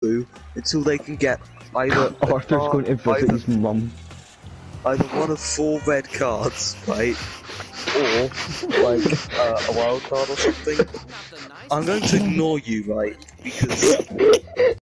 Boo until they can get either Arthur's going to visit his mum. either one of 4 red cards, right, or like a wild card or something. I'm going to ignore you, right, because